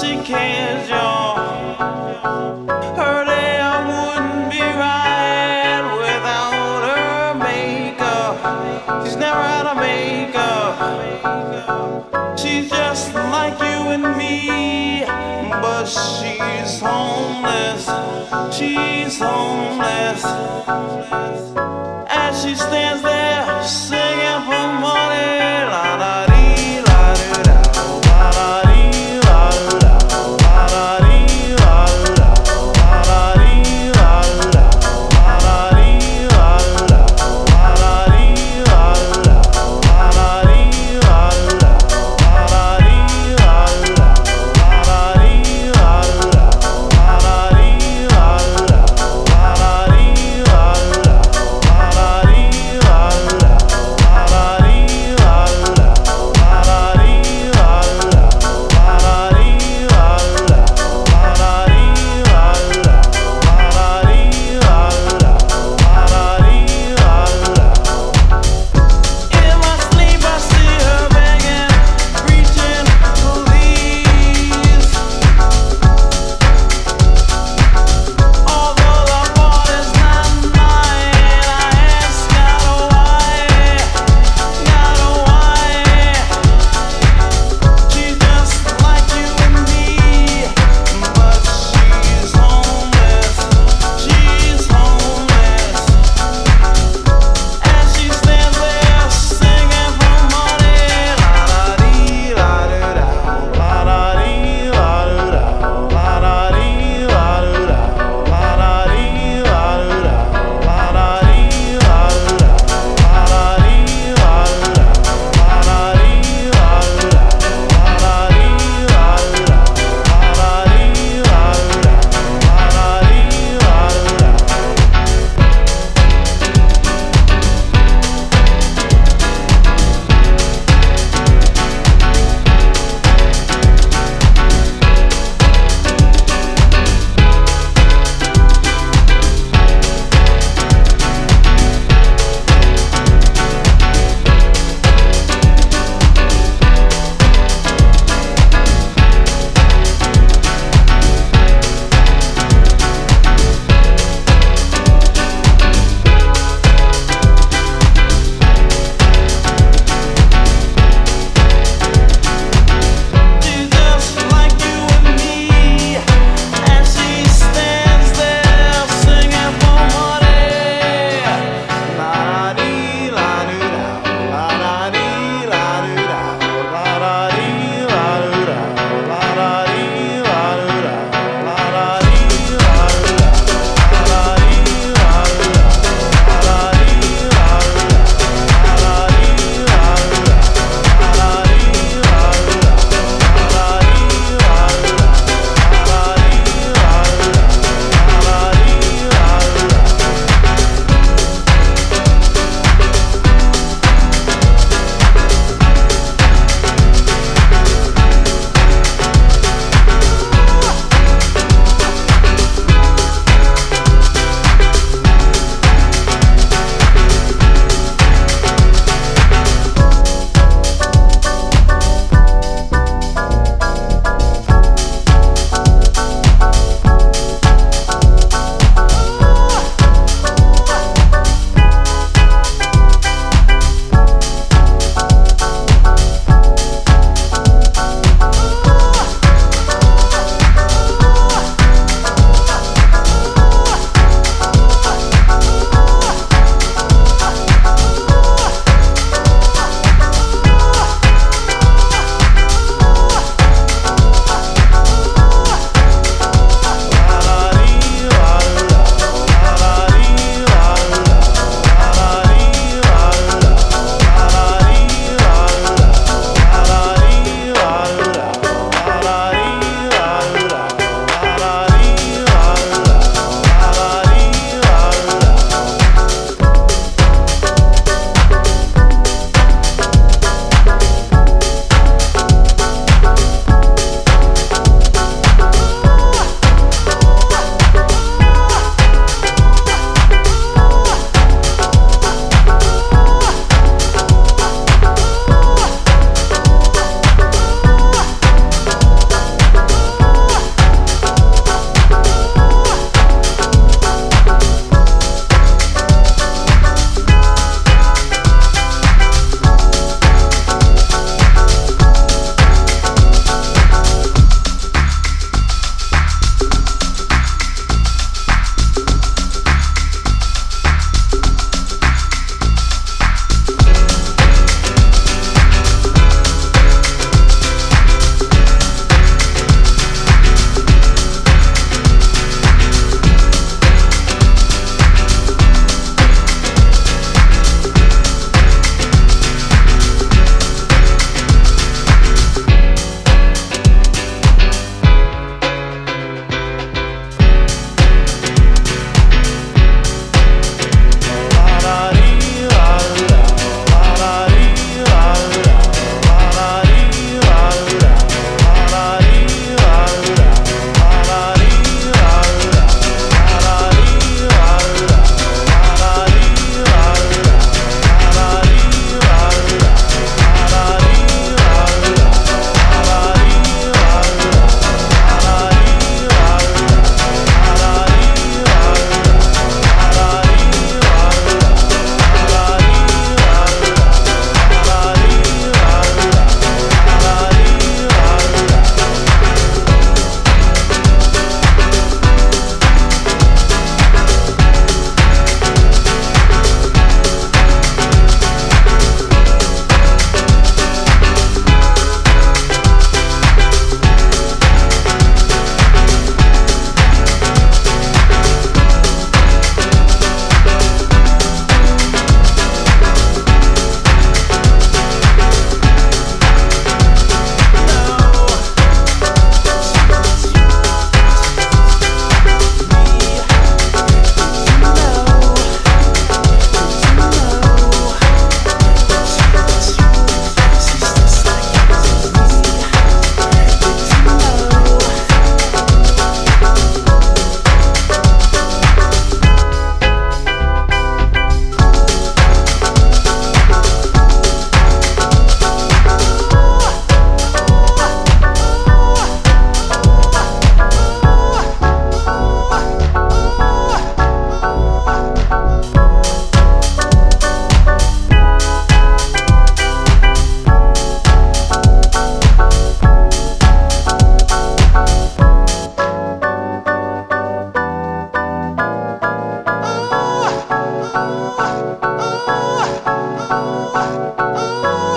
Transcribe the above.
she cares, y'all. Her day wouldn't be right without her makeup. She's never had a makeup. She's just like you and me, but she's homeless. She's homeless. As she stands there singing for money, la da dee, la da da, la da dee, la da da, la da dee, la da da, la da dee, la da da, la da dee, la da da, la da dee, la da da, la da dee, la da da, la da dee, la da da, la da dee, la da da, la da dee, la da da, la da dee, la da da. Ooh.